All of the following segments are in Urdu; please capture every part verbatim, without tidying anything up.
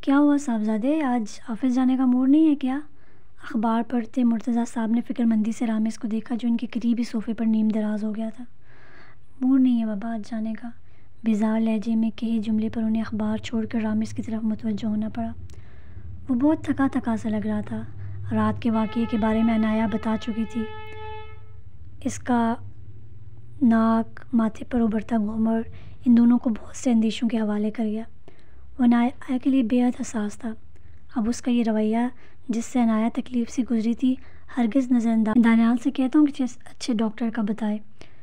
کیا ہوا صاحبزادے، آج آفس جانے کا موڈ نہیں ہے کیا؟ اخبار پڑھتے مرتضیٰ صاحب نے فکر مندی سے رامز کو دیکھا جو ان کے قریبی صوفے پر نیم دراز ہو گیا تھا۔ موڈ نہیں ہے بابا آج جانے کا، بیزار لہجے میں کہے جملے پر انہیں اخبار چھوڑ کر رامز کی طرف متوجہ ہونا پڑا۔ وہ بہت تھکا تھکا سا لگ رہا تھا۔ رات کے واقعے کے بارے میں عنایا بتا چکی تھی۔ اس کا ناک، ماتھے پر ابھرتا گھومر ان دونوں کو بہت سے اندیشوں کے حوالے کر گیا۔ وہ عنایا کے لیے بے حد حساس تھا۔ اب اس کا یہ رویہ جس سے عنایا تکلیف سے گزری تھی ہرگز نظر انداز۔ دانیال سے کہتا ہوں کہ اچھے ڈاکٹر کا بتائے۔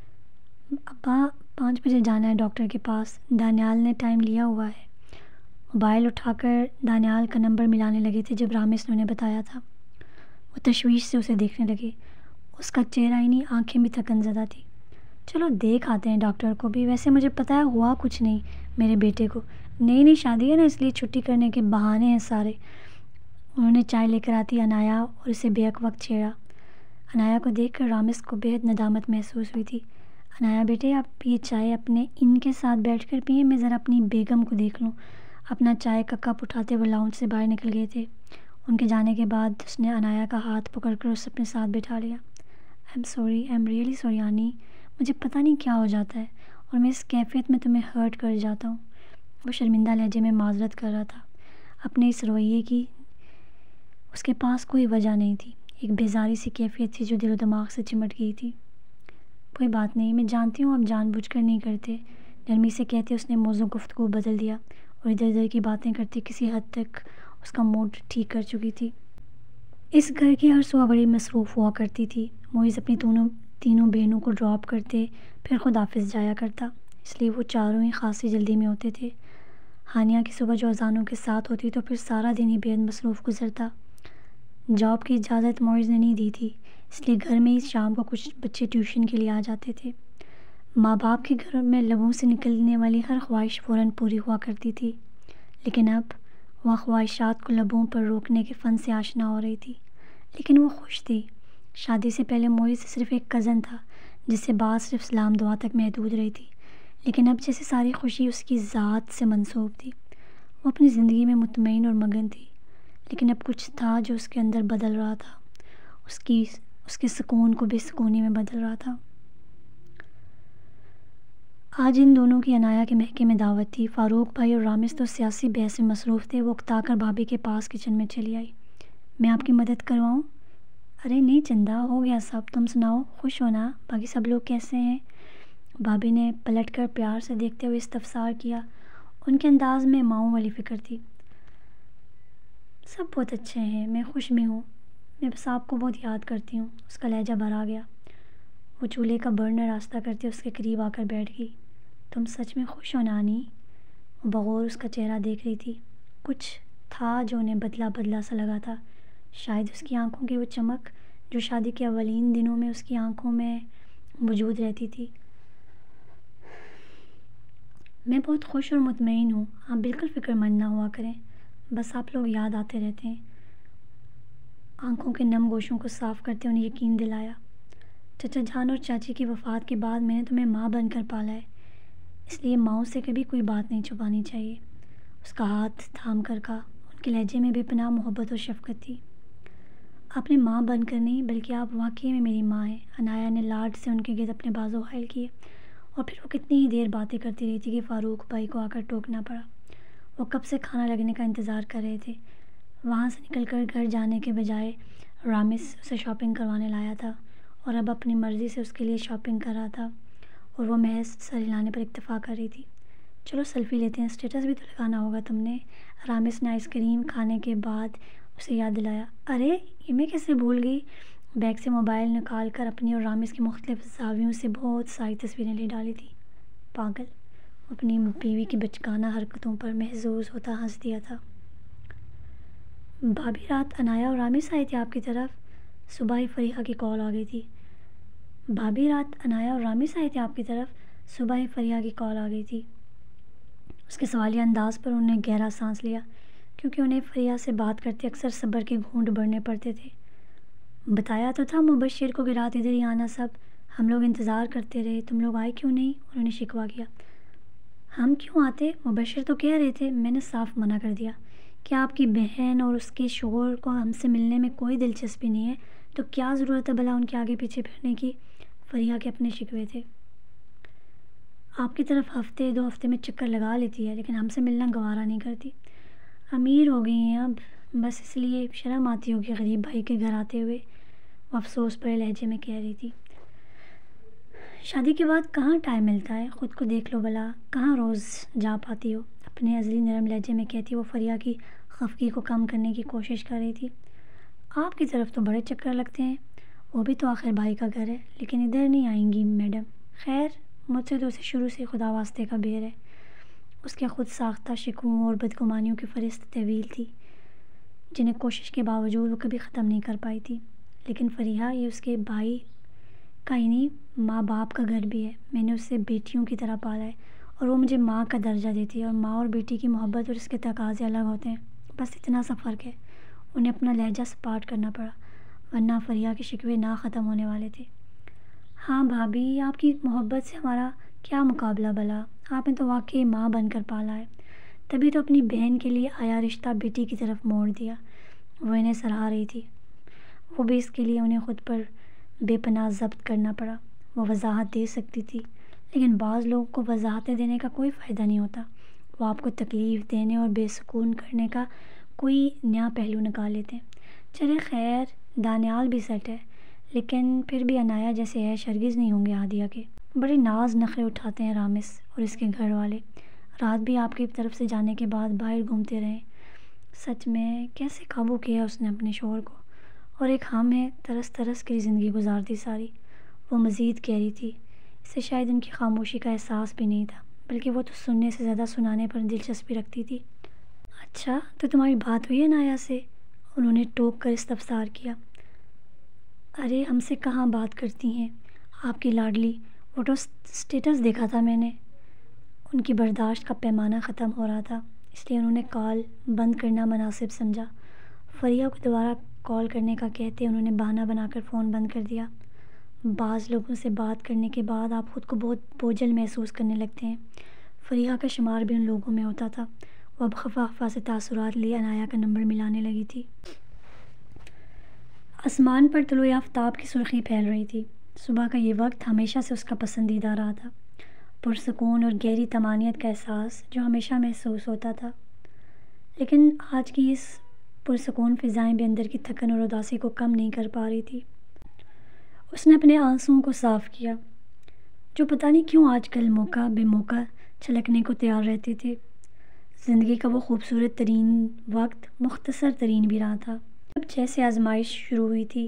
ابا پانچ بجے جانا ہے ڈاکٹر کے پاس، دانیال نے ٹائم لیا ہوا ہے۔ موبائل اٹھا کر دانیال کا نمبر ملانے لگے تھے جب رامز نے انہیں بتایا تھا۔ وہ تشویش سے اسے دیکھنے لگے۔ اس کا چہرہ ہی نہیں، آنکھیں بھی تھکن زدہ تھی۔ چلو دیکھ آتے ہیں ڈاکٹر کو بھی، ویسے مجھے پتہ ہے ہوا کچھ نہیں میرے بیٹے کو۔ نئی نئی شادی ہے نا، اس لیے چھٹی کرنے کے بہانے ہیں سارے۔ انہوں نے چائے لے کر آتی عنایا اور اسے بیک وقت چھیڑا۔ عنایا کو دیکھ کر رامز کو بے حد ندامت محسوس ہوئی تھی۔ عنایا بیٹے آپ یہ چائے اپنے ان کے ساتھ بیٹھ کر پئیں، میں ذرا اپنی بیگم کو دیکھ لوں۔ اپنا چائے کا کپ اٹھاتے وہ لاؤنج سے باہر نکل گئے تھے۔ ان کے جانے کے بعد اس نے عنایا کا ہاتھ پکڑ کر اسے اپنے ساتھ بٹھا لیا۔ I am sorry, I am really sorry Annie, مجھے پتہ نہیں کیا ہو جاتا ہے اور میں اس کیفیت میں تمہیں ہرٹ کر جاتا ہوں۔ وہ شرمندہ لہجے میں معذرت کر رہا تھا۔ اپنے اس رویے کی اس کے پاس کوئی وجہ نہیں تھی، ایک بیزاری سی کیفیت تھی جو دل و دماغ سے چمٹ گئی تھی۔ کوئی بات نہیں، میں جانتی ہوں آپ جان بوجھ کر نہیں کرتے، نرمی سے کہتے اس نے موضوع گفتگو بدل دیا اور ادھر ادھر کی باتیں کرتی کسی حد تک اس کا موڈ ٹھیک کر چکی تھی۔ اس گھر کی ہر صبح بڑی مصروف ہوا کرتی تھی۔ معیز اپنی تینوں تینوں بہنوں کو ڈراپ کرتے پھر خود آفس جایا کرتا، اس لیے وہ چاروں ہی خاصی جلدی میں ہوتے تھے۔ ہانیہ کی صبح جو اذانوں کے ساتھ ہوتی تو پھر سارا دن ہی بے حد مصروف گزرتا۔ جاب کی اجازت معیز نے نہیں دی تھی، اس لیے گھر میں ہی شام کو کچھ بچے ٹیوشن کے لیے آ جاتے تھے۔ ماں باپ کے گھر میں لبوں سے نکلنے والی ہر خواہش فوراً پوری ہوا کرتی تھی، لیکن اب وہ خواہشات کو لبوں پر روکنے کے فن سے آشنا ہو رہی تھی۔ لیکن وہ خوش تھی۔ شادی سے پہلے معیز صرف ایک کزن تھا جس سے بات صرف سلام دعا تک محدود رہی تھی، لیکن اب جیسے ساری خوشی اس کی ذات سے منسوب تھی۔ وہ اپنی زندگی میں مطمئن اور مگن تھی، لیکن اب کچھ تھا جو اس کے اندر بدل رہا تھا، اس کی اس کے سکون کو بے سکونی میں بدل رہا تھا۔ آج ان دونوں کی عنایا کے محکے میں دعوت تھی۔ فاروق بھائی اور رامز تو سیاسی بحث میں مصروف تھے۔ وہ اکتا کر بھابھی کے پاس کچن میں چلی آئی۔ میں آپ کی مدد کرواؤں؟ ارے نہیں چندہ، ہو گیا سب، تم سناؤ، خوش ہونا، باقی سب لوگ کیسے ہیں؟ بھابھی نے پلٹ کر پیار سے دیکھتے ہوئے استفسار کیا۔ ان کے انداز میں ماؤں والی فکر تھی۔ سب بہت اچھے ہیں، میں خوش بھی ہوں، میں بس آپ کو بہت یاد کرتی ہوں۔ اس کا لہجہ بھر آ گیا۔ وہ چولہے کا برنر راستہ کرتے اس کے قریب آ کر بیٹھ گئی۔ تم سچ میں خوش ہو نانی؟ وہ بغور اس کا چہرہ دیکھ رہی تھی۔ کچھ تھا جو انہیں بدلا بدلا سا لگا تھا، شاید اس کی آنکھوں کی وہ چمک جو شادی کے اولین دنوں میں اس کی آنکھوں میں موجود رہتی تھی۔ میں بہت خوش اور مطمئن ہوں، آپ بالکل فکر مند نہ ہوا کریں، بس آپ لوگ یاد آتے رہتے ہیں۔ آنکھوں کے نم گوشوں کو صاف کرتے انہیں یقین دلایا۔ چچا جان اور چاچی کی وفات کے بعد میں نے تمہیں ماں بن کر پالا ہے، اس لیے ماؤں سے کبھی کوئی بات نہیں چھپانی چاہیے۔ اس کا ہاتھ تھام کر کہا۔ ان کے لہجے میں بے پناہ محبت اور شفقت تھی۔ آپ نے ماں بن کر نہیں بلکہ آپ واقعی میں میری ماں ہیں۔ عنایا نے لاڈ سے ان کے گرد اپنے بازو حائل کیے اور پھر وہ کتنی ہی دیر باتیں کرتی رہی تھی کہ فاروق بھائی کو آ کر ٹوکنا پڑا۔ وہ کب سے کھانا لگنے کا انتظار کر رہے تھے۔ وہاں سے نکل کر گھر جانے کے بجائے رامز اسے شاپنگ کروانے لایا تھا اور اب اپنی مرضی سے اس کے لیے شاپنگ کر رہا تھا اور وہ محض سر ہلانے پر اکتفا کر رہی تھی۔ چلو سیلفی لیتے ہیں، اسٹیٹس بھی تو لگانا ہوگا تم نے، رامز نے آئس کریم کھانے کے بعد اسے یاد دلایا۔ ارے یہ میں کیسے بھول گئی؟ بیگ سے موبائل نکال کر اپنی اور رامز کی مختلف زاویوں سے بہت ساری تصویریں لے ڈالی تھی۔ پاگل، اپنی بیوی کی بچکانہ حرکتوں پر محظوظ ہوتا ہنس دیا تھا۔ بھابھی رات عنایا اور رامز آئے تھے آپ کی طرف؟ صبح ہی فریحہ کی کال آ گئی تھی۔ بھابھی رات عنایا اور رامز آئے تھے آپ کی طرف؟ صبح ہی فریحہ کی کال آ گئی تھی۔ اس کے سوالیہ انداز پر انہوں نے گہرا سانس لیا، کیونکہ انہیں فریحہ سے بات کرتے اکثر صبر کے گھونٹ بھرنے پڑتے تھے۔ بتایا تو تھا مبشر کو کہ رات ادھر ہی آنا، سب ہم لوگ انتظار کرتے رہے، تم لوگ آئے کیوں نہیں؟ انہوں نے شکوہ کیا۔ ہم کیوں آتے؟ مبشر تو کہہ رہے تھے، میں نے صاف منع کر دیا کیا آپ کی بہن اور اس کے شوہر کو ہم سے ملنے میں کوئی دلچسپی نہیں ہے تو کیا ضرورت ہے بھلا ان کے آگے پیچھے پھرنے کی؟ فریحہ کے اپنے شکوے تھے۔ آپ کی طرف ہفتے دو ہفتے میں چکر لگا لیتی ہے لیکن ہم سے ملنا گوارا نہیں کرتی۔ امیر ہو گئی ہیں اب، بس اس لیے شرم آتی ہوگی غریب بھائی کے گھر آتے ہوئے، وہ افسوس بھرے لہجے میں کہہ رہی تھی۔ شادی کے بعد کہاں ٹائم ملتا ہے، خود کو دیکھ لو بھلا، کہاں روز جا پاتی ہو، اپنے ازلی نرم لہجے میں کہتی وہ فریحہ کی خفگی کو کم کرنے کی کوشش کر رہی تھی۔ آپ کی طرف تو بڑے چکر لگتے ہیں، وہ بھی تو آخر بھائی کا گھر ہے، لیکن ادھر نہیں آئیں گی میڈم۔ خیر مجھ سے تو اسے شروع سے خدا واسطے کا بیر ہے۔ اس کے خود ساختہ شکووں اور بدگمانیوں کی فہرست طویل تھی جنہیں کوشش کے باوجود وہ کبھی ختم نہیں کر پائی تھی۔ لیکن فریحہ، یہ اس کے بھائی کا ہی نہیں، ماں باپ کا گھر بھی ہے۔ میں نے اسے بیٹیوں کی طرح پالا ہے اور وہ مجھے ماں کا درجہ دیتی ہے، اور ماں اور بیٹی کی محبت اور اس کے تقاضے الگ ہوتے ہیں، بس اتنا سا فرق ہے۔ انہیں اپنا لہجہ سپاٹ کرنا پڑا، ورنہ فریحہ کے شکوے نہ ختم ہونے والے تھے۔ ہاں بھابھی، آپ کی محبت سے ہمارا کیا مقابلہ بھلا، آپ نے تو واقعی ماں بن کر پالا ہے۔ تبھی تو اپنی بہن کے لیے آیا رشتہ بیٹی کی طرف موڑ دیا۔ وہ انہیں سراہ رہی تھی، وہ بھی اس کے لیے انہیں خود پر بے پناہ ضبط کرنا پڑا۔ وہ وضاحت دے سکتی تھی لیکن بعض لوگوں کو وضاحتیں دینے کا کوئی فائدہ نہیں ہوتا، وہ آپ کو تکلیف دینے اور بے سکون کرنے کا کوئی نیا پہلو نکال لیتے ہیں۔ چلے خیر، دانیال بھی سیٹ ہے، لیکن پھر بھی عنایہ جیسے عیش ہرگز نہیں ہوں گے عادیہ کے۔ بڑے ناز نخرے اٹھاتے ہیں رامس اور اس کے گھر والے، رات بھی آپ کی طرف سے جانے کے بعد باہر گھومتے رہے۔ سچ میں کیسے قابو کیا اس نے اپنے شوہر کو، اور ایک ہم ہے ترس ترس کی زندگی گزارتی ساری۔ وہ مزید کہہ رہی تھی، اسے شاید ان کی خاموشی کا احساس بھی نہیں تھا، بلکہ وہ تو سننے سے زیادہ سنانے پر دلچسپی رکھتی تھی۔ اچھا تو تمہاری بات ہوئی ہے عنایہ سے؟ انہوں نے ٹوک کر استفسار کیا۔ ارے ہم سے کہاں بات کرتی ہیں آپ کی لاڈلی، فوٹو سٹیٹس دیکھا تھا میں نے۔ ان کی برداشت کا پیمانہ ختم ہو رہا تھا، اس لیے انہوں نے کال بند کرنا مناسب سمجھا۔ فریحہ کو دوبارہ کال کرنے کا کہتے انہوں نے بہانہ بنا کر فون بند کر دیا۔ بعض لوگوں سے بات کرنے کے بعد آپ خود کو بہت بوجھل محسوس کرنے لگتے ہیں۔ فریحہ کا شمار بھی ان لوگوں میں ہوتا تھا۔ وہ اب خفا خفا سے تاثرات لیے عنایہ کا نمبر ملانے لگی تھی۔ آسمان پر طلوع آفتاب کی سرخی پھیل رہی تھی۔ صبح کا یہ وقت ہمیشہ سے اس کا پسندیدہ رہا تھا، پرسکون اور گہری طمانینت کا احساس جو ہمیشہ محسوس ہوتا تھا، لیکن آج کی اس پرسکون فضائیں بھی اندر کی تھکن اور اداسی کو کم نہیں کر پا رہی تھی۔ اس نے اپنے آنسوؤں کو صاف کیا جو پتہ نہیں کیوں آج کل موقع بے موقع چھلکنے کو تیار رہتے تھے۔ زندگی کا وہ خوبصورت ترین وقت مختصر ترین بھی رہا تھا۔ اب جیسے آزمائش شروع ہوئی تھی،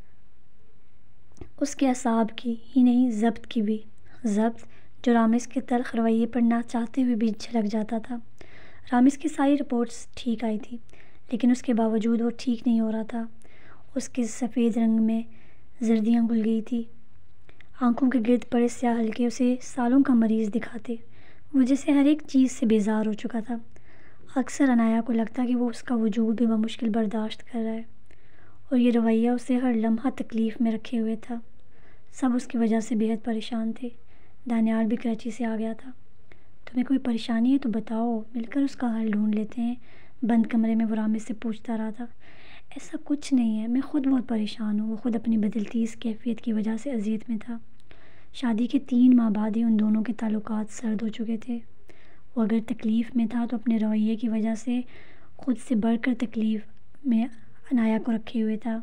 اس کے اعصاب کی ہی نہیں ضبط کی بھی، ضبط جو رامس کے تلخ رویے پر نہ چاہتے ہوئے بھی جھلک جاتا تھا۔ رامس کی ساری رپورٹس ٹھیک آئی تھی، لیکن اس کے باوجود وہ ٹھیک نہیں ہو رہا تھا۔ اس کے سفید رنگ میں زردیاں گھل گئی تھی، آنکھوں کے گرد پڑے سیاہ حلقے اسے سالوں کا مریض دکھاتے۔ وہ جیسے ہر ایک چیز سے بیزار ہو چکا تھا۔ اکثر عنایہ کو لگتا کہ وہ اس کا وجود بھی بمشکل برداشت کر رہا ہے، اور یہ رویہ اسے ہر لمحہ تکلیف میں رکھے ہوئے تھا۔ سب اس کی وجہ سے بےحد پریشان تھے۔ دانیال بھی کراچی سے آ گیا تھا۔ تمہیں کوئی پریشانی ہے تو بتاؤ، مل کر اس کا حل ڈھونڈ لیتے ہیں، بند کمرے میں وہ رامس سے پوچھتا رہا تھا۔ ایسا کچھ نہیں ہے، میں خود بہت پریشان ہوں۔ وہ خود اپنی بدلتی اس کیفیت کی وجہ سے اذیت میں تھا۔ شادی کے تین ماہ بعد ہی ان دونوں کے تعلقات سرد ہو چکے تھے۔ وہ اگر تکلیف میں تھا تو اپنے رویے کی وجہ سے خود سے بڑھ کر تکلیف میں عنایہ کو رکھے ہوئے تھا۔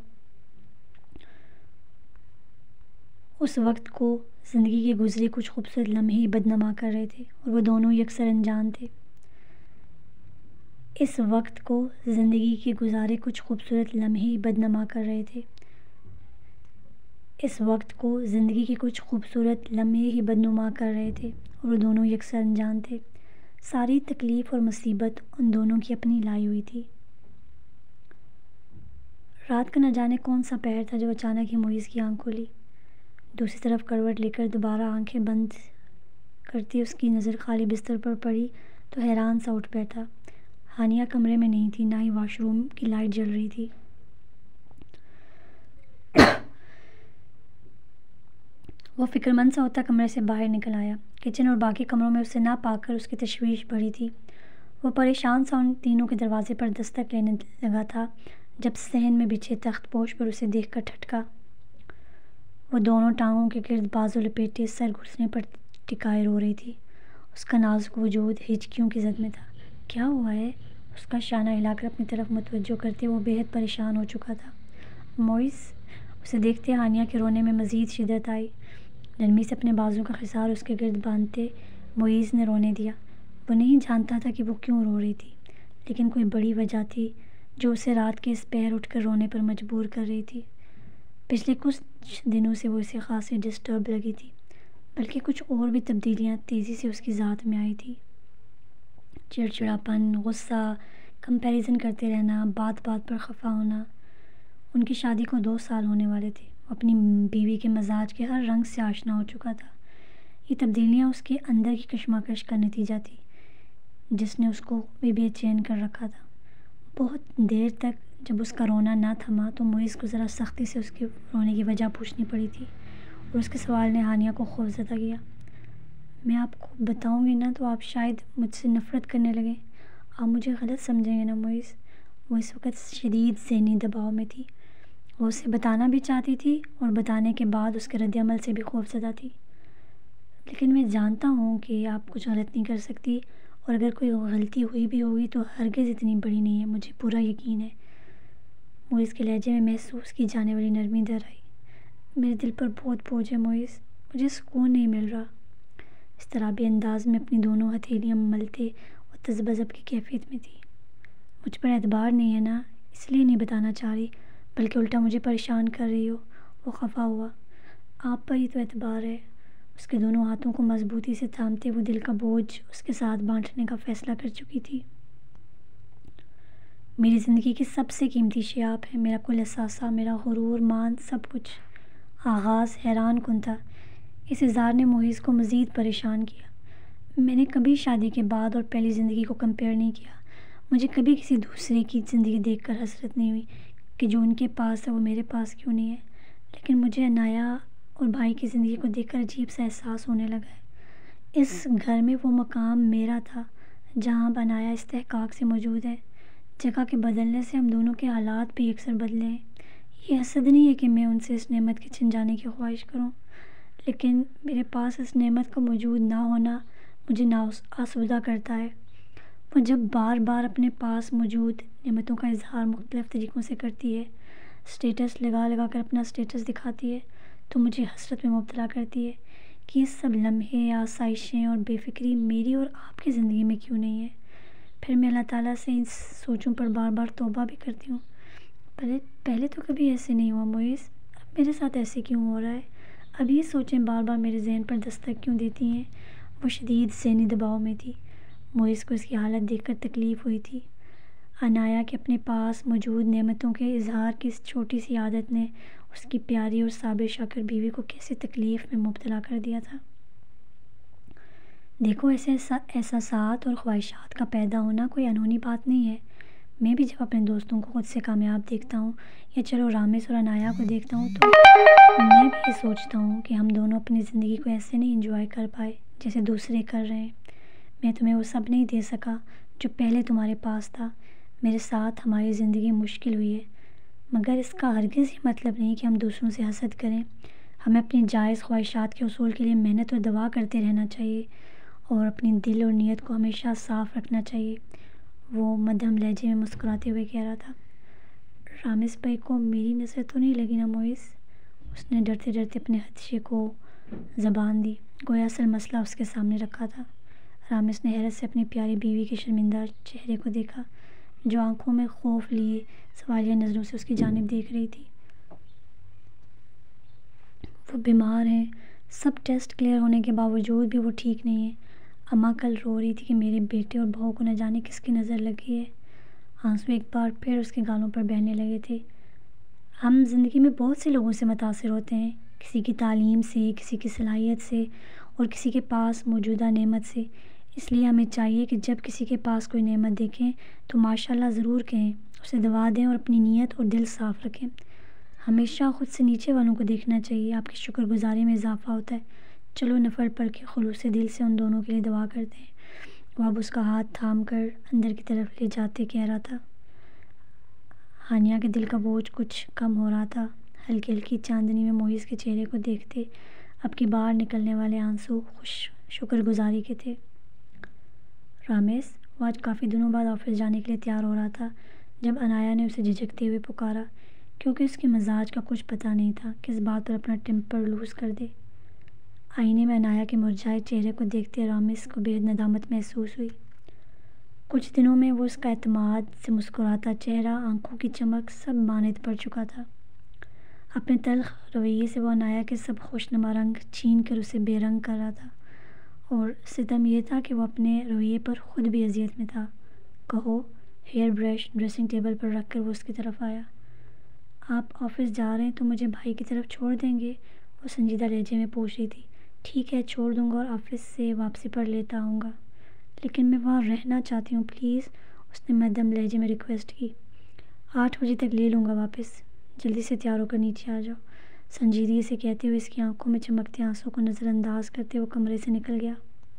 اس وقت کو زندگی کے گزرے کچھ خوبصورت لمحے ہی بدنما کر رہے تھے، اور وہ دونوں یکسر انجان تھے۔ اس وقت کو زندگی کے گزارے کچھ خوبصورت لمحے ہی بدنما کر رہے تھے۔ اس وقت کو زندگی کے کچھ خوبصورت لمحے ہی بدنما کر رہے تھے، اور وہ دونوں یکسر انجان تھے۔ ساری تکلیف اور مصیبت ان دونوں کی اپنی لائی ہوئی تھی۔ رات کا نہ جانے کون سا پہر تھا جو اچانک ہی معیز کی آنکھ کھلی۔ دوسری طرف کروٹ لے کر دوبارہ آنکھیں بند کرتی اس کی نظر خالی بستر پر پڑی تو حیران سا اٹھ بیٹھا۔ ہانیہ کمرے میں نہیں تھی، نہ ہی واش روم کی لائٹ جل رہی تھی۔ وہ فکر مند سا ہوتا کمرے سے باہر نکل آیا۔ کچن اور باقی کمروں میں اسے نہ پا کر اس کی تشویش بڑھی تھی۔ وہ پریشان سا ان تینوں کے دروازے پر دستک لینے لگا تھا جب صحن میں بچھے تخت پوش پر اسے دیکھ کر ٹھٹکا۔ وہ دونوں ٹانگوں کے گرد بازو لپیٹے سر گھٹنے پر ٹکائے رو رہی تھی۔ اس کا نازک وجود ہچکیوں کی زد میں تھا۔ کیا ہوا ہے؟ اس کا شانہ ہلا کر اپنی طرف متوجہ کرتے وہ بے حد پریشان ہو چکا تھا۔ موئز، اسے دیکھتے ہانیہ کے رونے میں مزید شدت آئی۔ نرمی سے اپنے بازو کا خسار اس کے گرد باندھتے موئز نے رونے دیا۔ وہ نہیں جانتا تھا کہ وہ کیوں رو رہی تھی، لیکن کوئی بڑی وجہ تھی جو اسے رات کے اس پہر اٹھ کر رونے پر مجبور کر رہی تھی۔ پچھلے کچھ دنوں سے وہ اسے خاصی ڈسٹرب لگی تھی، بلکہ کچھ اور بھی تبدیلیاں تیزی سے اس کی ذات میں آئی تھی۔ چڑچڑاپن، غصہ، کمپیریزن کرتے رہنا، بات بات پر خفا ہونا۔ ان کی شادی کو دو سال ہونے والے تھے۔ وہ اپنی بیوی کے مزاج کے ہر رنگ سے آشنا ہو چکا تھا۔ یہ تبدیلیاں اس کے اندر کی کشمکش کا نتیجہ تھی جس نے اس کو بھی بے چین کر رکھا تھا۔ بہت دیر تک جب اس کا رونا نہ تھما تو موئز کو ذرا سختی سے اس کے رونے کی وجہ پوچھنی پڑی تھی، اور اس کے سوال نے ہانیہ کو خوفزدہ کیا۔ میں آپ کو بتاؤں گی نا تو آپ شاید مجھ سے نفرت کرنے لگیں۔ آپ مجھے غلط سمجھیں گے نا موئز۔ وہ اس وقت شدید ذہنی دباؤ میں تھی۔ وہ اسے بتانا بھی چاہتی تھی اور بتانے کے بعد اس کے رد عمل سے بھی خوفزدہ تھی۔ لیکن میں جانتا ہوں کہ آپ کچھ غلط نہیں کر سکتی، اور اگر کوئی غلطی ہوئی بھی ہوگی تو ہرگز اتنی بڑی نہیں ہے، مجھے پورا یقین ہے۔ موئز کے لہجے میں محسوس کی جانے والی نرمی در آئی۔ میرے دل پر بہت بوجھ ہے موئز، مجھے سکون نہیں مل رہا۔ اضطرابی انداز میں اپنی دونوں ہتھیلیاں ملتے وہ تذبذب کی کیفیت میں تھی۔ مجھ پر اعتبار نہیں ہے نا، اس لیے نہیں بتانا چاہ رہی، بلکہ الٹا مجھے پریشان کر رہی ہو۔ وہ خفا ہوا۔ آپ پر ہی تو اعتبار ہے۔ اس کے دونوں ہاتھوں کو مضبوطی سے تھامتے وہ دل کا بوجھ اس کے ساتھ بانٹنے کا فیصلہ کر چکی تھی۔ میری زندگی کی سب سے قیمتی شے آپ ہیں، میرا کل اثاثہ، میرا غرور، مان، سب کچھ۔ آغاز حیران کن تھا۔ اس اظہار نے موئز کو مزید پریشان کیا۔ میں نے کبھی شادی کے بعد اور پہلی زندگی کو کمپیئر نہیں کیا۔ مجھے کبھی کسی دوسرے کی زندگی دیکھ کر حسرت نہیں ہوئی کہ جو ان کے پاس ہے وہ میرے پاس کیوں نہیں ہے، لیکن مجھے عنایہ اور بھائی کی زندگی کو دیکھ کر عجیب سا احساس ہونے لگا ہے۔ اس گھر میں وہ مقام میرا تھا جہاں اب عنایہ استحقاق سے موجود ہے۔ جگہ کے بدلنے سے ہم دونوں کے حالات بھی یکسر بدلے ہیں۔ یہ حسد نہیں ہے کہ میں ان سے اس نعمت کے چھن جانے کی خواہش کروں، لیکن میرے پاس اس نعمت کا موجود نہ ہونا مجھے آسودہ کرتا ہے۔ وہ جب بار بار اپنے پاس موجود نعمتوں کا اظہار مختلف طریقوں سے کرتی ہے، اسٹیٹس لگا لگا کر اپنا اسٹیٹس دکھاتی ہے، تو مجھے حسرت میں مبتلا کرتی ہے کہ یہ سب لمحے، آسائشیں اور بے فکری میری اور آپ کی زندگی میں کیوں نہیں ہے۔ پھر میں اللہ تعالیٰ سے ان سوچوں پر بار بار توبہ بھی کرتی ہوں۔ پہلے پہلے تو کبھی ایسے نہیں ہوا موئز، اب میرے ساتھ ایسے کیوں ہو رہا ہے؟ اب یہ سوچیں بار بار میرے ذہن پر دستک کیوں دیتی ہیں؟ وہ شدید ذہنی دباؤ میں تھی۔ موئز کو اس کی حالت دیکھ کر تکلیف ہوئی تھی۔ عنایہ کے اپنے پاس موجود نعمتوں کے اظہار کی اس چھوٹی سی عادت نے اس کی پیاری اور صابر شکر بیوی کو کیسے تکلیف میں مبتلا کر دیا تھا۔ دیکھو، ایسے احساسات اور خواہشات کا پیدا ہونا کوئی انہونی بات نہیں ہے۔ میں بھی جب اپنے دوستوں کو خود سے کامیاب دیکھتا ہوں، یا چلو رامز اور عنایہ کو دیکھتا ہوں، تو میں بھی یہ سوچتا ہوں کہ ہم دونوں اپنی زندگی کو ایسے نہیں انجوائے کر پائے جیسے دوسرے کر رہے ہیں۔ میں تمہیں وہ سب نہیں دے سکا جو پہلے تمہارے پاس تھا۔ میرے ساتھ ہماری زندگی مشکل ہوئی ہے، مگر اس کا ہرگز یہ مطلب نہیں کہ ہم دوسروں سے حسد کریں۔ ہمیں اپنی جائز خواہشات کے حصول کے لیے محنت اور دعا کرتے رہنا چاہیے، اور اپنی دل اور نیت کو ہمیشہ صاف رکھنا چاہیے۔ وہ مدھم لہجے میں مسکراتے ہوئے کہہ رہا تھا۔ رامز بھائی کو میری نظر تو نہیں لگی نا موئز؟ اس نے ڈرتے ڈرتے اپنے خدشے کو زبان دی، گویا اصل مسئلہ اس کے سامنے رکھا تھا۔ رامز نے حیرت سے اپنی پیاری بیوی کے شرمندہ چہرے کو دیکھا، جو آنکھوں میں خوف لیے سوالیہ نظروں سے اس کی جانب دیکھ رہی تھی۔ وہ بیمار ہیں، سب ٹیسٹ کلیئر ہونے کے باوجود بھی وہ ٹھیک نہیں ہیں۔ اماں کل رو رہی تھی کہ میرے بیٹے اور بہو کو نہ جانے کس کی نظر لگی ہے۔ آنسو ایک بار پھر اس کے گالوں پر بہنے لگے تھے۔ ہم زندگی میں بہت سے لوگوں سے متاثر ہوتے ہیں، کسی کی تعلیم سے، کسی کی صلاحیت سے، اور کسی کے پاس موجودہ نعمت سے۔ اس لیے ہمیں چاہیے کہ جب کسی کے پاس کوئی نعمت دیکھیں تو ماشاءاللہ ضرور کہیں، اسے دعا دیں اور اپنی نیت اور دل صاف رکھیں۔ ہمیشہ خود سے نیچے والوں کو دیکھنا چاہیے، آپ کی شکر گزاری میں اضافہ ہوتا ہے۔ چلو نفل پڑھ کے خلوص دل سے ان دونوں کے لیے دعا کرتے ہیں۔ وہ اب اس کا ہاتھ تھام کر اندر کی طرف لے جاتے کہہ رہا تھا۔ ہانیہ کے دل کا بوجھ کچھ کم ہو رہا تھا۔ ہلکی ہلکی چاندنی میں معیز کے چہرے کو دیکھتے اب کی بار نکلنے والے آنسو خوش شکر گزاری کے تھے۔ رامز وہ آج کافی دنوں بعد آفس جانے کے لیے تیار ہو رہا تھا جب عنایا نے اسے جھجکتے ہوئے پکارا، کیونکہ اس کے مزاج کا کچھ پتہ نہیں تھا کس بات پر اپنا ٹیمپر لوز کر دے۔ آئینے میں عنایا کے مرجھائے چہرے کو دیکھتے رامز کو بے حد ندامت محسوس ہوئی۔ کچھ دنوں میں وہ اس کا اعتماد سے مسکراتا چہرہ، آنکھوں کی چمک سب مانند پڑ چکا تھا۔ اپنے تلخ رویے سے وہ عنایا کے سب خوشنما رنگ چھین کر اسے بے رنگ کر رہا تھا، اور ستم یہ تھا کہ وہ اپنے رویے پر خود بھی اذیت میں تھا۔ کہو، ہیئر برش ڈریسنگ ٹیبل پر رکھ کر وہ اس کی طرف آیا۔ آپ آفس جا رہے ہیں تو مجھے بھائی کی طرف چھوڑ دیں گے؟ وہ سنجیدہ لہجے میں پوچھ رہی تھی۔ ٹھیک ہے، چھوڑ دوں گا اور آفس سے واپسی پر لیتا آؤں گا، لیکن میں وہاں رہنا چاہتی ہوں پلیز، اس نے مدھم لہجے میں ریکویسٹ کی۔ آٹھ بجے تک لے لوں گا واپس، جلدی سے تیار ہو کر نیچے آ جاؤ، سنجیدگی سے کہتے ہوئے اس کی آنکھوں میں چمکتے آنسوں کو نظر انداز کرتے وہ کمرے سے نکل گیا۔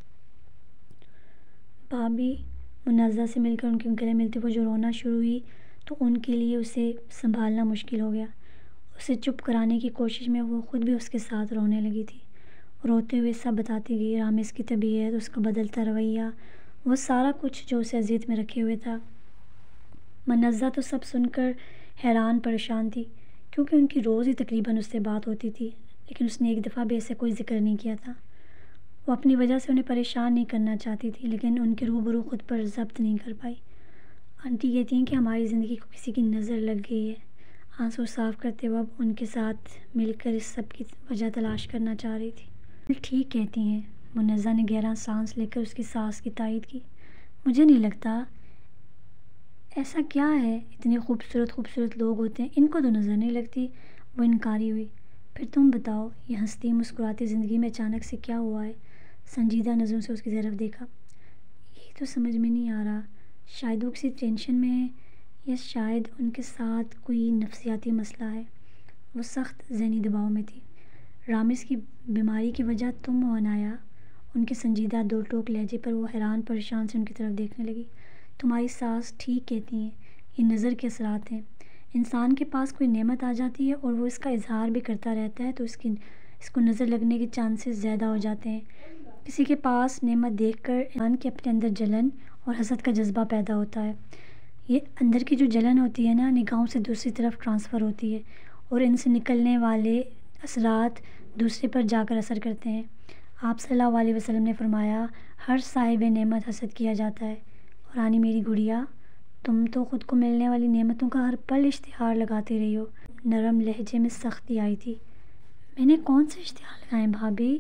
بھابھی منزہ سے مل کر ان کے گلے ملتے وہ جو رونا شروع ہوئی تو ان کے لیے اسے سنبھالنا مشکل ہو گیا۔ اسے چپ کرانے کی کوشش میں وہ خود بھی اس کے ساتھ رونے لگی تھی۔ روتے ہوئے سب بتاتی گئی، رامز کی طبیعت، اس کا بدلتا رویہ، وہ سارا کچھ جو اسے اذیت میں رکھے ہوئے تھا۔ منزہ تو سب سن کر حیران پریشان تھی، کیونکہ ان کی روز ہی تقریباً اس سے بات ہوتی تھی، لیکن اس نے ایک دفعہ بھی ایسے کوئی ذکر نہیں کیا تھا۔ وہ اپنی وجہ سے انہیں پریشان نہیں کرنا چاہتی تھی، لیکن ان کے روبرو خود پر ضبط نہیں کر پائی۔ آنٹی کہتی ہیں کہ ہماری زندگی کو کسی کی نظر لگ گئی ہے۔ آنسو صاف کرتے وہ اب ان کے ساتھ مل کر اس سب کی وجہ تلاش کرنا چاہ رہی تھی۔ ٹھیک کہتی ہیں، منزہ نے گہرا سانس لے کر اس کی ساس کی تائید کی۔ مجھے نہیں لگتا، ایسا کیا ہے، اتنے خوبصورت خوبصورت لوگ ہوتے ہیں، ان کو تو نظر نہیں لگتی، وہ انکاری ہوئی۔ پھر تم بتاؤ، یہ ہنستی مسکراتی زندگی میں اچانک سے کیا ہوا ہے؟ سنجیدہ نظروں سے اس کی طرف دیکھا۔ یہی تو سمجھ میں نہیں آ رہا، شاید وہ کسی ٹینشن میں ہے یا شاید ان کے ساتھ کوئی نفسیاتی مسئلہ ہے۔ وہ سخت ذہنی دباؤ میں تھی۔ رامز کی بیماری کی وجہ تم ہو عنایا؟ ان کے سنجیدہ دو ٹوک لہجے پر وہ حیران پریشان سے ان کی طرف دیکھنے لگی۔ تمہاری ساس ٹھیک کہتی ہیں، یہ نظر کے اثرات ہیں۔ انسان کے پاس کوئی نعمت آ جاتی ہے اور وہ اس کا اظہار بھی کرتا رہتا ہے تو اس کی اس کو نظر لگنے کے چانسز زیادہ ہو جاتے ہیں۔ کسی کے پاس نعمت دیکھ کر انسان کے اپنے اندر جلن اور حسد کا جذبہ پیدا ہوتا ہے۔ یہ اندر کی جو جلن ہوتی ہے نا، نگاہوں سے دوسری طرف ٹرانسفر ہوتی ہے اور ان سے نکلنے والے اثرات دوسرے پر جا کر اثر کرتے ہیں۔ آپ صلی اللہ علیہ وسلم نے فرمایا، ہر صاحب نعمت حسد کیا جاتا ہے۔ اور رانی میری گڑیا، تم تو خود کو ملنے والی نعمتوں کا ہر پل اشتہار لگاتی رہی ہو۔ نرم لہجے میں سختی آئی تھی۔ میں نے کون سے اشتہار لگائے بھابھی؟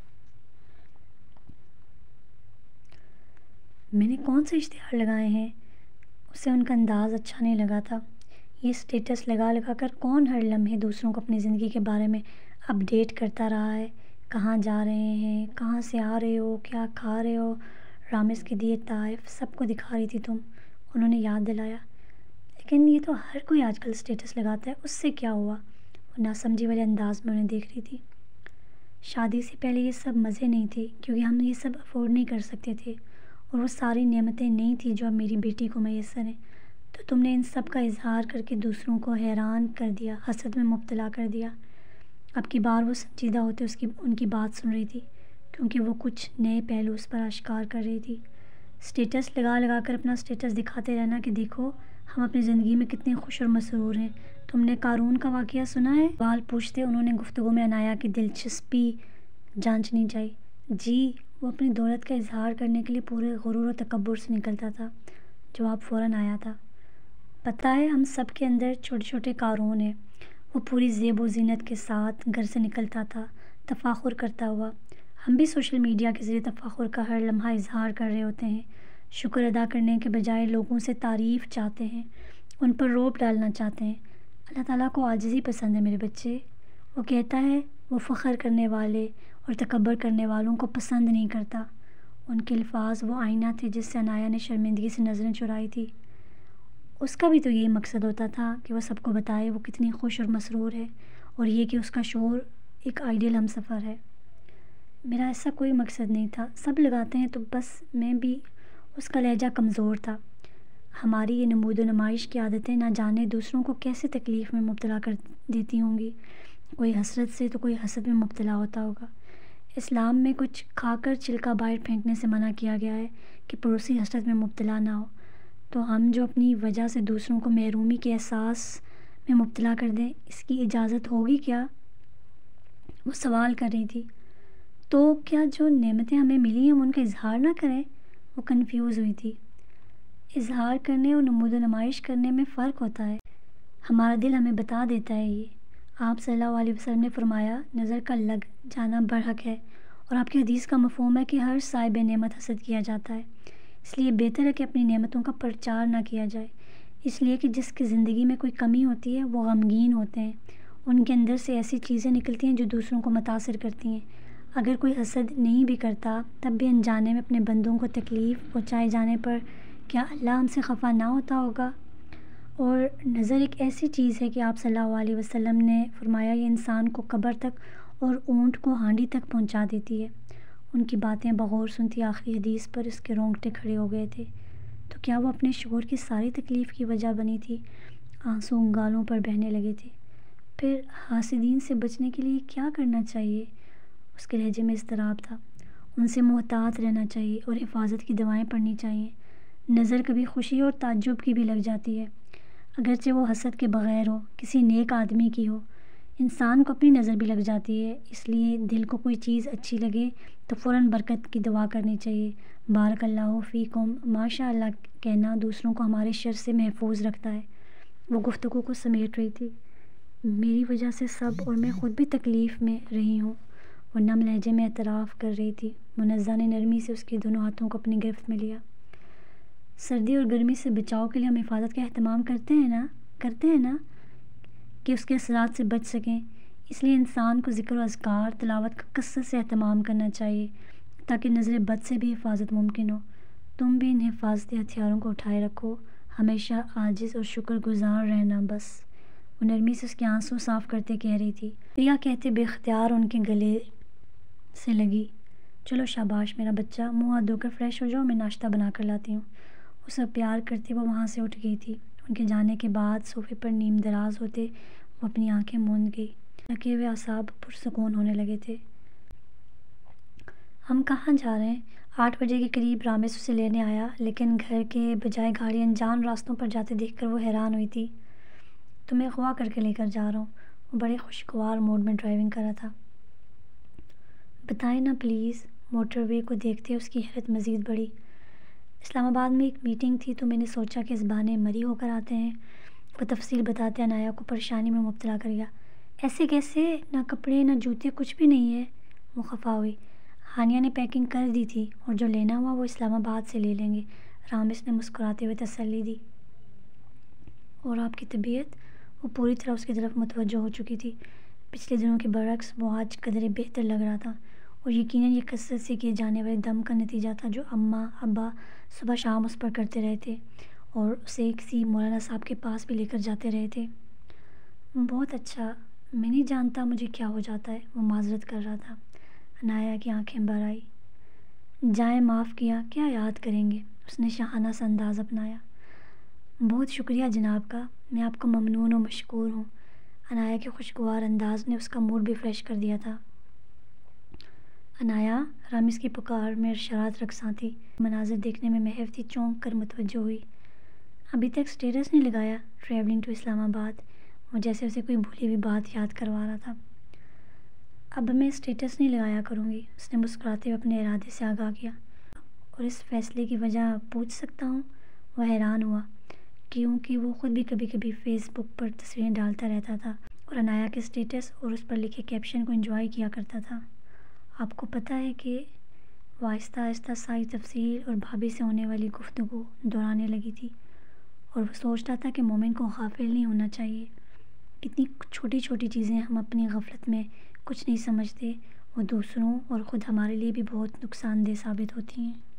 میں نے کون سے اشتہار لگائے ہیں؟ اسے ان کا انداز اچھا نہیں لگا تھا۔ یہ اسٹیٹس لگا لگا کر کون ہر لمحے دوسروں کو اپنی زندگی کے بارے میں اپ ڈیٹ کرتا رہا ہے؟ کہاں جا رہے ہیں، کہاں سے آ رہے ہو، کیا کھا رہے ہو، رامز کے دیے تحائف سب کو دکھا رہی تھی تم، انہوں نے یاد دلایا۔ لیکن یہ تو ہر کوئی آج کل اسٹیٹس لگاتا ہے، اس سے کیا ہوا؟ وہ ناسمجھی والے انداز میں انہیں دیکھ رہی تھی۔ شادی سے پہلے یہ سب مزے نہیں تھے، کیونکہ ہم یہ سب افورڈ نہیں کر سکتے تھے، اور وہ ساری نعمتیں نہیں تھیں جو اب میری بیٹی کو میسر ہیں، تو تم نے ان سب کا اظہار کر کے دوسروں کو حیران کر دیا، حسد میں مبتلا کر دیا۔ اب کی بار وہ سنجیدہ ہوتے اس کی ان کی بات سن رہی تھی، کیونکہ وہ کچھ نئے پہلو اس پر آشکار کر رہی تھی۔ اسٹیٹس لگا لگا کر اپنا اسٹیٹس دکھاتے رہنا کہ دیکھو ہم اپنی زندگی میں کتنے خوش اور مسرور ہیں۔ تم نے قارون کا واقعہ سنا ہے؟ سوال پوچھتے انہوں نے گفتگو میں عنایا کی دلچسپی جانچنی چاہی۔ جی، وہ اپنی دولت کا اظہار کرنے کے لیے پورے غرور و تکبر سے نکلتا تھا۔ جواب فوراً آیا تھا۔ پتہ ہے، ہم سب کے اندر چھوٹے چھوٹے قارون ہیں۔ وہ پوری زیب و زینت کے ساتھ گھر سے نکلتا تھا، تفاخر کرتا ہوا۔ ہم بھی سوشل میڈیا کے ذریعے تفاخر کا ہر لمحہ اظہار کر رہے ہوتے ہیں، شکر ادا کرنے کے بجائے لوگوں سے تعریف چاہتے ہیں، ان پر روب ڈالنا چاہتے ہیں۔ اللہ تعالیٰ کو عاجزی پسند ہے میرے بچے، وہ کہتا ہے وہ فخر کرنے والے اور تکبر کرنے والوں کو پسند نہیں کرتا۔ ان کے الفاظ وہ آئینہ تھے جس سے عنایا نے شرمندگی سے نظریں چرائی تھی۔ اس کا بھی تو یہی مقصد ہوتا تھا کہ وہ سب کو بتائے وہ کتنی خوش اور مسرور ہے، اور یہ کہ اس کا شوہر ایک آئیڈیل ہمسفر ہے۔ میرا ایسا کوئی مقصد نہیں تھا، سب لگاتے ہیں تو بس میں بھی اس کا لہجہ کمزور تھا۔ ہماری یہ نمود و نمائش کی عادتیں نہ جانے دوسروں کو کیسے تکلیف میں مبتلا کر دیتی ہوں گی۔ کوئی حسرت سے تو کوئی حسد میں مبتلا ہوتا ہوگا۔ اسلام میں کچھ کھا کر چھلکا باہر پھینکنے سے منع کیا گیا ہے کہ پڑوسی حسرت میں مبتلا نہ ہو، تو ہم جو اپنی وجہ سے دوسروں کو محرومی کے احساس میں مبتلا کر دیں، اس کی اجازت ہوگی کیا؟ وہ سوال کر رہی تھی۔ تو کیا جو نعمتیں ہمیں ملی ہیں ہم ان کا اظہار نہ کریں؟ وہ کنفیوز ہوئی تھی۔ اظہار کرنے اور نمود و نمائش کرنے میں فرق ہوتا ہے۔ ہمارا دل ہمیں بتا دیتا ہے یہ۔ آپ صلی اللہ علیہ وسلم نے فرمایا، نظر کا لگ جانا برحق ہے، اور آپ کی حدیث کا مفہوم ہے کہ ہر صاحب نعمت حسد کیا جاتا ہے۔ اس لیے بہتر ہے کہ اپنی نعمتوں کا پرچار نہ کیا جائے، اس لیے کہ جس کی زندگی میں کوئی کمی ہوتی ہے وہ غمگین ہوتے ہیں، ان کے اندر سے ایسی چیزیں نکلتی ہیں جو دوسروں کو متاثر کرتی ہیں۔ اگر کوئی حسد نہیں بھی کرتا تب بھی انجانے میں اپنے بندوں کو تکلیف پہنچائے جانے پر کیا اللہ ہم سے خفا نہ ہوتا ہوگا؟ اور نظر ایک ایسی چیز ہے کہ آپ صلی اللہ علیہ وسلم نے فرمایا یہ انسان کو قبر تک اور اونٹ کو ہانڈی تک پہنچا دیتی ہے۔ ان کی باتیں بغور سنتی آخری حدیث پر اس کے رونگٹے کھڑے ہو گئے تھے۔ تو کیا وہ اپنے شوہر کی ساری تکلیف کی وجہ بنی تھی؟ آنسو گالوں پر بہنے لگے تھے۔ پھر حاسدین سے بچنے کے لیے کیا کرنا چاہیے؟ اس کے لہجے میں اضطراب تھا۔ ان سے محتاط رہنا چاہیے اور حفاظت کی دوائیں پڑھنی چاہیے۔ نظر کبھی خوشی اور تعجب کی بھی لگ جاتی ہے، اگرچہ وہ حسد کے بغیر ہو، کسی نیک آدمی کی ہو۔ انسان کو اپنی نظر بھی لگ جاتی ہے، اس لیے دل کو کوئی چیز اچھی لگے تو فوراً برکت کی دعا کرنی چاہیے۔ بارک اللہ فیکم، ماشاء اللہ کہنا دوسروں کو ہمارے شر سے محفوظ رکھتا ہے۔ وہ گفتگو کو سمیٹ رہی تھی۔ میری وجہ سے سب اور میں خود بھی تکلیف میں رہی ہوں، وہ نم لہجے میں اعتراف کر رہی تھی۔ منزہ نے نرمی سے اس کے دونوں ہاتھوں کو اپنی گرفت میں لیا۔ سردی اور گرمی سے بچاؤ کے لیے ہم حفاظت کا اہتمام کرتے ہیں نا کرتے ہیں نا کہ اس کے اثرات سے بچ سکیں۔ اس لیے انسان کو ذکر و اذکار، تلاوت کا کثرت سے اہتمام کرنا چاہیے تاکہ نظر بد سے بھی حفاظت ممکن ہو۔ تم بھی ان حفاظتی ہتھیاروں کو اٹھائے رکھو، ہمیشہ عاجز اور شکر گزار رہنا بس۔ وہ نرمی سے اس کے آنسو صاف کرتے کہہ رہی تھی۔ ریا کہتے بے اختیار ان کے گلے سے لگی۔ چلو شاباش میرا بچہ، منہ ہاتھ دھو کر فریش ہو جاؤ، میں ناشتہ بنا کر لاتی ہوں۔ اس سے پیار کرتے وہ وہاں سے اٹھ گئی تھی۔ ان کے جانے کے بعد صوفے پر نیم دراز ہوتے وہ اپنی آنکھیں موند گئی۔ تھکے ہوئے اعصاب پرسکون ہونے لگے تھے۔ ہم کہاں جا رہے ہیں؟ آٹھ بجے کے قریب رامس اسے لینے آیا، لیکن گھر کے بجائے گاڑی انجان راستوں پر جاتے دیکھ کر وہ حیران ہوئی تھی۔ تمہیں اغوا کر کے لے کر جا رہا ہوں۔ وہ بڑے خوشگوار موڈ میں ڈرائیونگ کر رہا تھا۔ بتائیں نا پلیز۔ موٹر وے کو دیکھتے اس کی حیرت مزید بڑھی۔ اسلام آباد میں ایک میٹنگ تھی تو میں نے سوچا کہ اس بہانے مری ہو کر آتے ہیں۔ وہ تفصیل بتاتے عنایا کو پریشانی میں مبتلا کر گیا۔ ایسے کیسے؟ نہ کپڑے نہ جوتے، کچھ بھی نہیں ہے۔ وہ خفا ہوئی۔ ہانیہ نے پیکنگ کر دی تھی اور جو لینا ہوا وہ اسلام آباد سے لے لیں گے، رامس نے مسکراتے ہوئے تسلی دی۔ اور آپ کی طبیعت؟ وہ پوری طرح اس کی طرف متوجہ ہو چکی تھی۔ پچھلے دنوں کے برعکس وہ آج قدرے بہتر لگ رہا تھا، اور یقیناً یہ کثرت سے کیے جانے والے دم کا نتیجہ تھا جو اماں ابا صبح شام اس پر کرتے رہے تھے اور اسے کسی مولانا صاحب کے پاس بھی لے کر جاتے رہے تھے۔ بہت اچھا، میں نہیں جانتا مجھے کیا ہو جاتا ہے، وہ معذرت کر رہا تھا۔ عنایا کی آنکھیں بھر آئی۔ جائیں معاف کیا، کیا یاد کریں گے؟ اس نے شاہانہ سا انداز اپنایا۔ بہت شکریہ جناب کا، میں آپ کو ممنون و مشکور ہوں۔ عنایا کے خوشگوار انداز نے اس کا موڈ بھی فریش کر دیا تھا۔ عنایا، رامس کی پکار میں اشارات رقصاں تھی۔ مناظر دیکھنے میں محو تھی، چونک کر متوجہ ہوئی۔ ابھی تک سٹیٹس نہیں لگایا؟ ٹریولنگ ٹو اسلام آباد، وہ جیسے اسے کوئی بھولی ہوئی بات یاد کروا رہا تھا۔ اب میں سٹیٹس نہیں لگایا کروں گی، اس نے مسکراتے ہوئے اپنے ارادے سے آگاہ کیا۔ اور اس فیصلے کی وجہ پوچھ سکتا ہوں؟ وہ حیران ہوا، کیونکہ وہ خود بھی کبھی کبھی فیس بک پر تصویریں ڈالتا رہتا تھا اور عنایا کے سٹیٹس اور اس پر لکھے کیپشن کو انجوائے کیا کرتا تھا۔ آپ کو پتہ ہے کہ وہ آہستہ آہستہ ساری تفصیل اور بھابھی سے ہونے والی گفتگو دہرانے لگی تھی، اور وہ سوچتا تھا کہ مومن کو غافل نہیں ہونا چاہیے۔ کتنی چھوٹی چھوٹی چیزیں ہم اپنی غفلت میں کچھ نہیں سمجھتے، وہ دوسروں اور خود ہمارے لیے بھی بہت نقصان دہ ثابت ہوتی ہیں۔